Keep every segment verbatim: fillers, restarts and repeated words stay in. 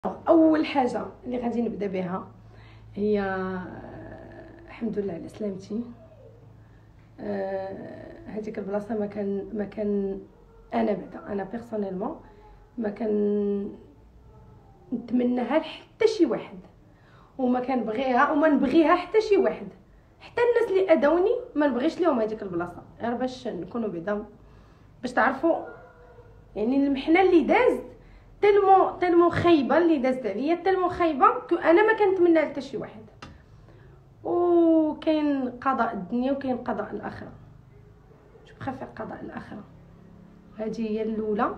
اول حاجه اللي غادي نبدا بها هي الحمد لله على سلامتي. هذيك البلاصه ما كان ما كان انا بعدا انا بيرسونيلمون ما كان نتمناها لحتى شي واحد، وما كنبغيها وما نبغيها حتى شي واحد، حتى الناس اللي اداوني ما نبغيش لهم هذيك البلاصه، غير باش نكونوا بعدا باش تعرفوا يعني المحنه اللي دازت تلمو تلمو خايبه اللي دازت عليا، تلمو خايبه كو انا ما كنتمنى حتى شي واحد. وكاين قضاء الدنيا وكاين قضاء الاخره، جو بريفير قضاء الاخره. هذه هي الاولى.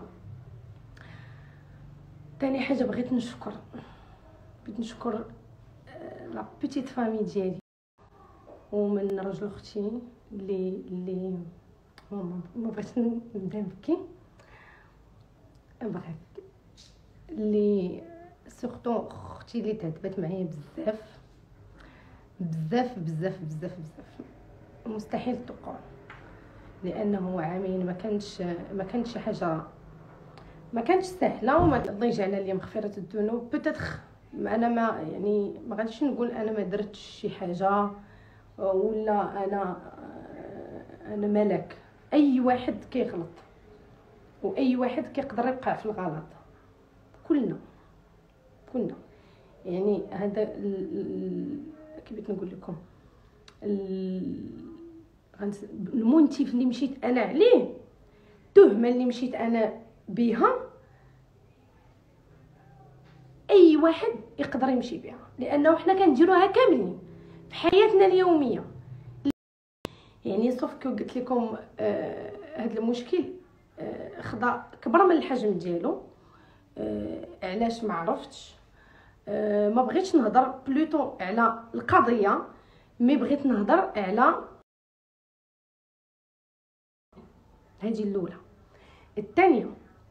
ثاني حاجه بغيت نشكر بغيت نشكر لا بيتيت فامي ديالي ومن رجل اختي اللي اللي ما بغيتش نبدا نبكي، بغيت اللي سورتو اختي اللي تعذبت معايا بزاف بزاف بزاف بزاف بزاف مستحيل تقول، لانه عامين ما كانش ما كانش شي حاجه ما كانش سهله، وما الله يجعل لي مغفره الذنوب. بوتيتر انا ما يعني ما غاديش نقول انا ما درتش شي حاجه ولا انا انا ملك. اي واحد كيغلط واي واحد كيقدر يوقع في الغلط، كلنا كلنا يعني هذا كيف بغيت نقول لكم المنتف اللي مشيت انا عليه، التهمه اللي مشيت انا بها اي واحد يقدر يمشي بها، لانه حنا كنديروها كاملين في حياتنا اليوميه. يعني صوف كو قلت لكم آه هذا المشكل آه خدا كبر من الحجم ديالو. آه علاش ما عرفتش، آه ما بغيتش نهضر بلوتو على القضيه، مي بغيت نهضر على هذه الاولى. الثانيه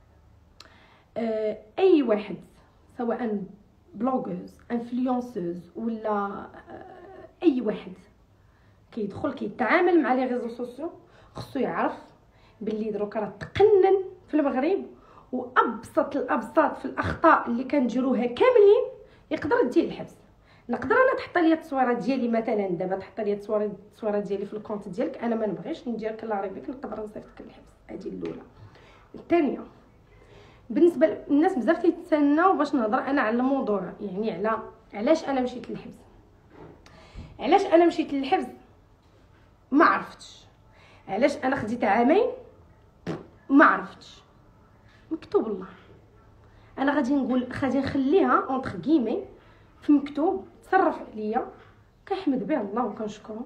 آه اي واحد سواء بلوغوز انفلونسوز ولا آه اي واحد كيدخل كيتعامل مع لي ريزو سوسيو خصو يعرف باللي دروك راه تقنن في المغرب، وابسط الابساط في الاخطاء اللي كنديروها كاملين يقدر يديه الحبس. نقدر انا تحط لي التصويره ديالي مثلا دابا تحط لي التصويره التصويره ديالي في الكونت ديالك، انا ما نبغيش نديرك الله يرضيك نقدر نصيفطك للحبس. هذه الاولى. الثانيه بالنسبه للناس بزاف تيتسناو باش نهضر انا على الموضوع، يعني على علاش انا مشيت للحبس. علاش انا مشيت للحبس ما عرفتش، علاش انا خديت عامين ما عرفتش، مكتوب الله. انا غادي نقول غادي نخليها اونتر كيمي في مكتوب تصرف عليا، كنحمد به الله وكنشكره.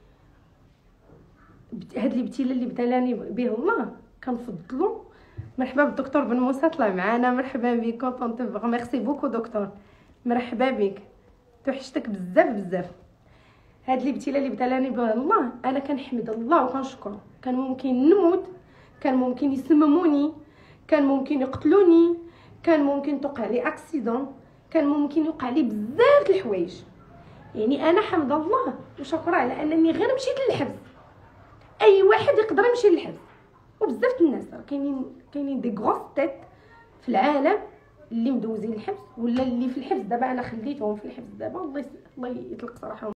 هاد الابتلاء اللي ابتلاني به الله كنفضلو. مرحبا بالدكتور بن موسى طلع معنا، مرحبا بك كونطونت فغ ميرسي بوكو دكتور، مرحبا بك توحشتك بزاف بزاف. هاد الابتلاء اللي ابتلاني به الله انا كنحمد الله وكنشكره. كان ممكن نموت، كان ممكن يسمموني، كان ممكن يقتلوني، كان ممكن توقع لي اكسيدون، كان ممكن يوقع لي بزاف الحوايج. يعني انا حمد الله وشكرا على انني غير مشيت للحبس. اي واحد يقدر يمشي للحبس، وبزاف الناس كاينين كاينين دي غروس تيت في العالم اللي مدوزين الحبس ولا اللي في الحبس دابا. انا خليتهم في الحبس دابا الله الله يطلق صراحه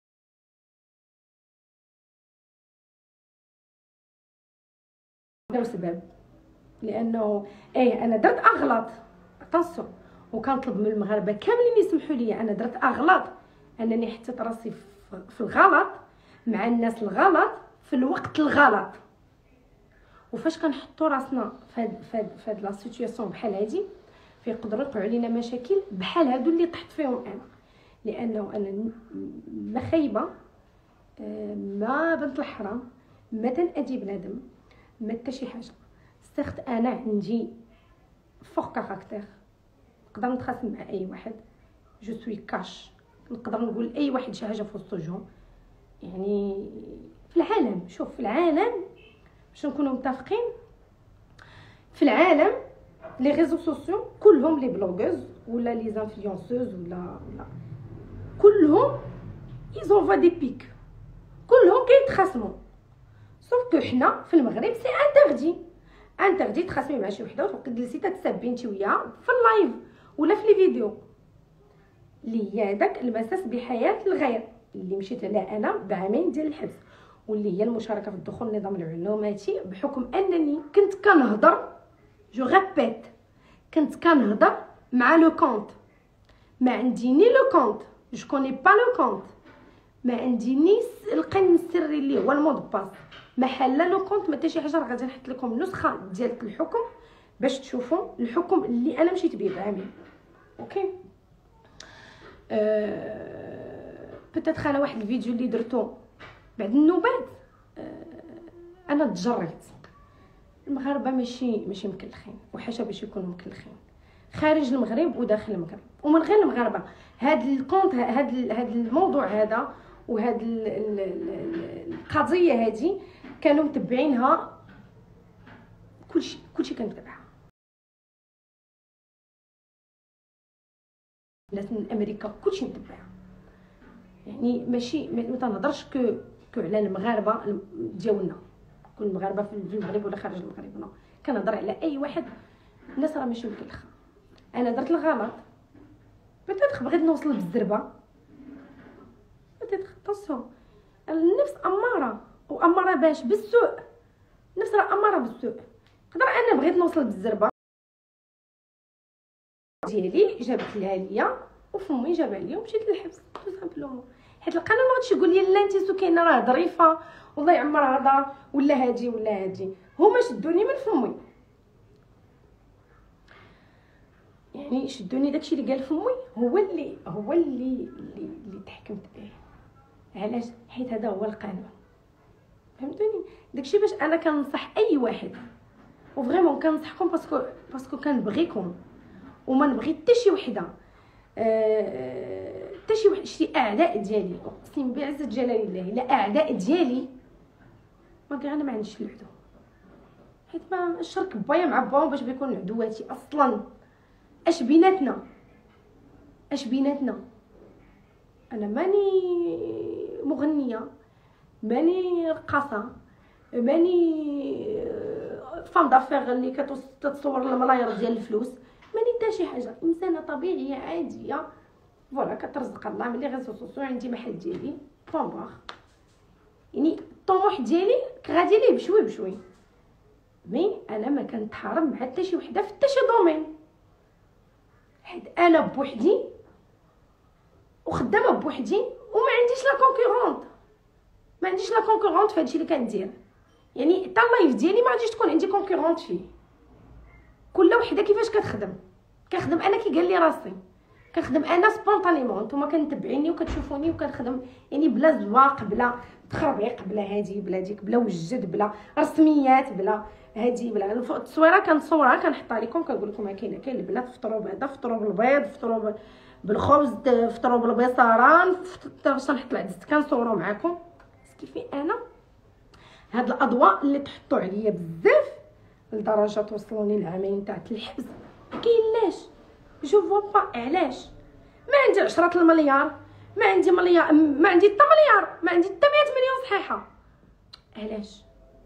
داو سبب، لانه ايه انا درت اغلاط اتونسيون، وكنطلب من المغاربه كاملين يسمحوا لي. انا درت اغلاط، انني حطيت راسي في الغلط مع الناس الغلط في الوقت الغلط. وفاش كنحطوا راسنا فهاد فهاد فهاد لا سيتوياسيون بحال هادي فيقدروا يوقعوا لينا مشاكل بحال هادو اللي طحت فيهم انا، لانه انا ما خايبه، ما بنت الحرام، ما تنأذي بنادم، ما حتى شي حاجه. سيغت انا عندي فوق كاركتير، نقدر نتخاصم مع اي واحد، جو سوي كاش، نقدر نقول اي واحد شي حاجه في وسطهم. يعني في العالم، شوف في العالم باش نكونوا متفقين، في العالم لي ريزو سوسيو كلهم لي بلوغوز ولا لي انفلونسوز ولا ولا كلهم ايزون فا دي بيك، كلهم كيتخاصموا. صوف كو حنا في المغرب سي انتردي انتردي تخاصمي مع شي وحده وتبقي تجلسي تتسبي انت وياها في اللايف ولا في لي فيديو اللي هي داك المساس بحياه الغير اللي مشيت عليها انا بعامين ديال الحبس، واللي هي المشاركه في الدخول النظام العلوماتي بحكم انني كنت كنهضر جو غابيت كنت كنهضر مع لو كونط، ما عندي ني لو كونط جو كوني با لو كونط، ما عندي ني القن السري اللي هو المود باس، ما حل لو كونط ما حتى شي حاجه. غادي نحط لكم نسخه ديال الحكم باش تشوفوا الحكم اللي انا مشيت به بعامين. اوكي أه... بتاتخ انا واحد الفيديو اللي درتو بعد النوبات أه... انا تجريت. المغاربه ماشي ماشي مكلخين، وحاشا باش يكونوا مكلخين خارج المغرب وداخل المغرب ومن غير المغاربه. هاد الكونت هاد هاد الموضوع هذا وهاد القضيه هذه كانوا متبعينها، كلشي كلشي كنتبعها. بلاد من امريكا كلشي متبعها، يعني ماشي ما تنهضرش كو كو على المغاربه ديالنا كل المغاربه في المغرب ولا خارج المغرب، نو كنهضر على اي واحد. الناس راه ماشي مكلخه. انا درت الغلط بتاتخ بغيت نوصل بالزربه، بتاتخ طاسون النفس اماره واماره باش بالسوء، النفس راه اماره بالسوء. نقدر انا بغيت نوصل بالزربه ديالي جابت لها ليا وفمي جابها ليا ومشيت للحبس تو سامبلومون، حيت القانون ما غاديش يقول لي لا انت سكينه راه ظريفه والله يعمرها دار ولا هادي ولا هادي. هما شدوني من فمي، يعني شدوني داكشي اللي قال فمي هو اللي هو اللي اللي, اللي تحكمت به. علاش؟ حيت هذا هو القانون، فهمتوني؟ داكشي باش انا كنصح اي واحد وفريمون كنصحكم باسكو باسكو كنبغيكم وما نبغي حتى شي وحده حتى شي واحد شي اعداء ديالي اقسم بعزه جلال الله لا اعداء ديالي ما كاع انا ما عنديش العدو، حيت ما الشرك بايا مع باو باش بيكون عدواتي اصلا. اش بيناتنا اش بيناتنا انا ماني مغنيه، ماني رقاصه، ماني فام دافير اللي كتصور الملاير ديال الفلوس، ماني حتى شي حاجه، انسانه طبيعيه عاديه فوالا كترزق الله من لي ريزو سوسيو. عندي محل ديالي بون باغ، يعني الطموح ديالي غادي ليه بشوي بشوي، مي انا ما كنتحارب مع حتى شي وحده في حتى شي دومين، حيت انا بوحدي وخدامه بوحدي وما عنديش لا كونكورونت، ما عنديش لا كونكورونت في هادشي اللي كندير. يعني حتى اللايف ديالي ما غاديش تكون عندي كونكورونت فيه، كل وحده كيفاش كتخدم. كنخدم انا كي قال لي راسي، كنخدم انا سبونطانيمون، نتوما كنتبعيني وكتشوفوني وكنخدم يعني بلا زواق بلا تخربيق بلا هادي بلا ديك بلا وجد بلا رسميات بلا هادي بلا التصويره كنصورها كنحطها لكم كنقول لكم ها كاينه كاين البنات فطروا بعدا فطروا بالبيض فطروا بالخبز فطروا بالبصران باش نحط العدس كنصوروا معكم. كيفي انا هاد الاضواء اللي تحطوا عليا بزاف لدرجه توصلوني لعامين تاع الحبس كاينلاش جو فوا با. علاش؟ ما عندي عشرة المليار، ما عندي مليار، ما عندي حتى مليار، ما عندي حتى مية مليون صحيحه. علاش؟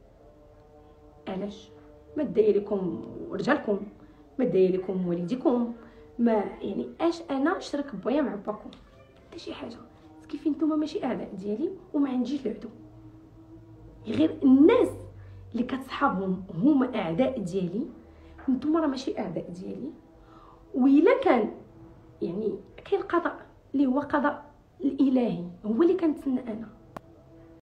علاش؟ ما داير لكم رجالكم، ما داير لكم والديكم، ما يعني اش انا شرك بويا مع باكم حتى شي حاجه. كيف نتوما ماشي اعداء ديالي وما عنديش العدو، غير الناس اللي كتصحابهم هما اعداء ديالي، نتوما راه ماشي اعداء ديالي. وإلا كان يعني كاين قضاء اللي هو قضاء الالهي هو اللي كنتسنى انا،